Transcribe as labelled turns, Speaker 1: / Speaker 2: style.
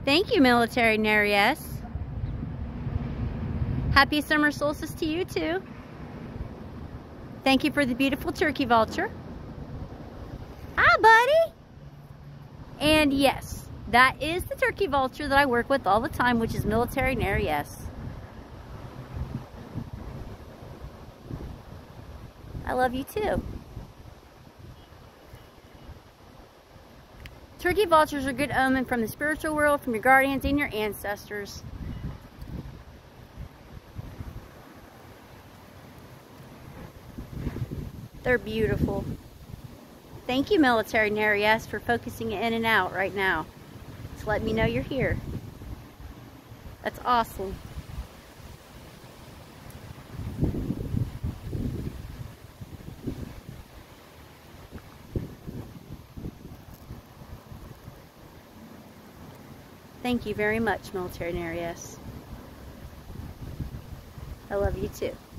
Speaker 1: Thank you, Military Nery. Happy summer solstice to you too. Thank you for the beautiful turkey vulture. Hi, buddy. And yes, that is the turkey vulture that I work with all the time, which is Military Nery. I love you too. Turkey vultures are a good omen from the spiritual world, from your guardians and your ancestors. They're beautiful. Thank you, Military Nery, for focusing in and out right now. Just let me know you're here. That's awesome. Thank you very much, Military Nery. I love you too.